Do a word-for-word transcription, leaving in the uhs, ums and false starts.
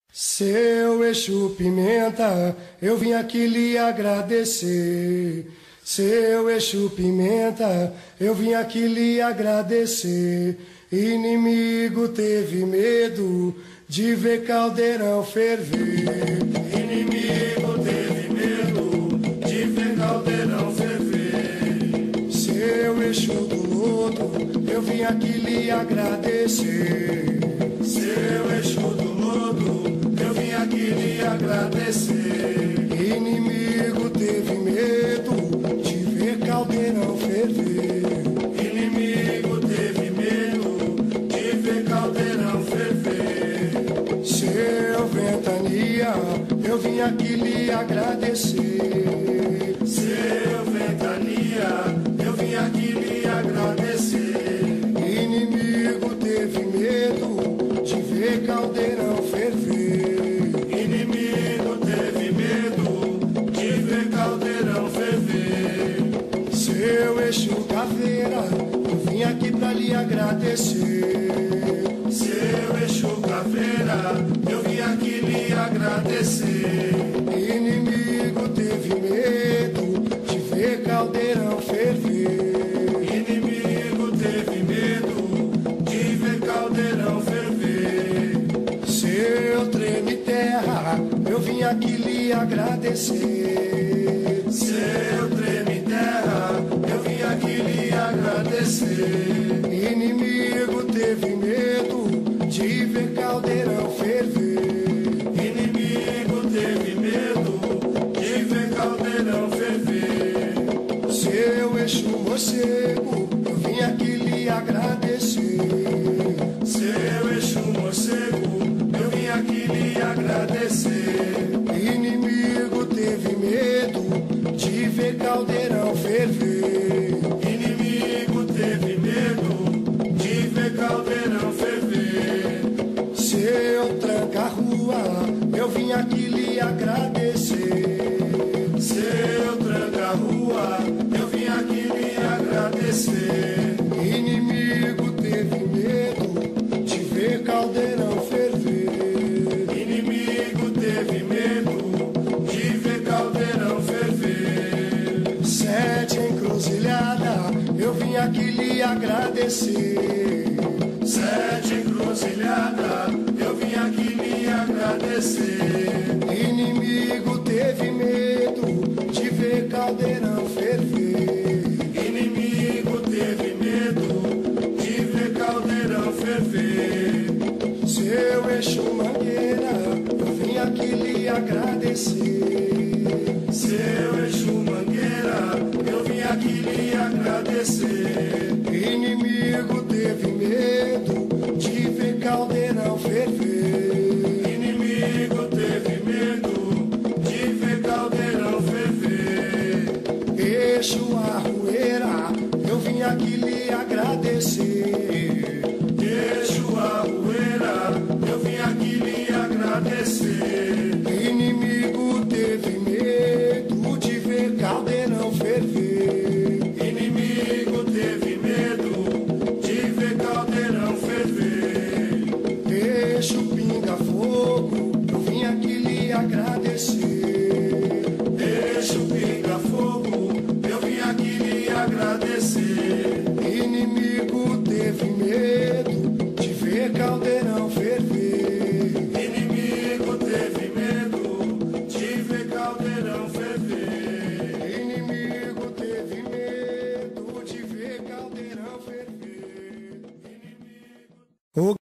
Seu Exu Pimenta, eu vim aqui lhe agradecer. Seu Exu Pimenta, eu vim aqui lhe agradecer. Inimigo teve medo de ver caldeirão ferver. Inimigo teve medo de ver caldeirão ferver. Seu Exu do lodo, eu vim aqui lhe agradecer. Seu Exu do lodo, eu vim aqui lhe agradecer. Inimigo teve medo de ver caldeirão ferver. Inimigo teve medo de ver caldeirão ferver. Seu Ventania, eu vim aqui lhe agradecer. Seu Ventania, eu vim aqui lhe agradecer. Inimigo teve medo de ver caldeirão ferver. Inimigo teve medo de ver caldeirão ferver. Seu Exu Caveira, eu vim aqui pra lhe agradecer. Seu Exu Caveira, eu vim aqui lhe agradecer. Inimigo teve medo de ver caldeirão ferver. Inimigo teve medo de ver caldeirão ferver. Seu Treme Terra, eu vim aqui lhe agradecer. Seu Treme Terra, eu vim aqui lhe agradecer. Inimigo teve medo de ver caldeirão ferver. Inimigo teve medo de ver caldeirão ferver. Seu Exu Morcego, eu vim aqui lhe agradecer. Seu Exu Morcego, eu vim aqui lhe agradecer. Inimigo teve medo de ver caldeirão ferver. Inimigo teve medo de ver caldeirão ferver. Seu Tranca-Rua, eu vim aqui lhe agradecer. Seu Tranca-Rua, eu vim aqui lhe agradecer. Inimigo teve medo de ver caldeirão ferver. Inimigo teve medo de ver caldeirão ferver. Sete Encruzilhada, eu vim aqui lhe agradecer. Sete Encruzilhada, eu vim aqui lhe agradecer. Inimigo teve medo de ver caldeirão ferver. Inimigo teve medo de ver caldeirão ferver. Seu Exu Mangueira, eu vim aqui lhe agradecer. Seu Exu Mangueira, eu vim aqui lhe agradecer. Inimigo teve medo de ver caldeirão ferver. Inimigo teve medo de ver caldeirão ferver. Exu Arrueira, eu vim aqui lhe agradecer. Exu Arrueira, eu vim aqui lhe agradecer. Inimigo teve medo de ver caldeirão ferver. Inimigo teve medo de ver caldeirão ferver. Exu Pinga Fogo, eu vim aqui lhe agradecer. Exu Pinga Fogo, eu vim aqui lhe agradecer. Inimigo teve medo de ver caldeirão ferver. Inimigo teve medo de ver caldeirão ferver. Inimigo teve medo de ver caldeirão ferver. Inimigo...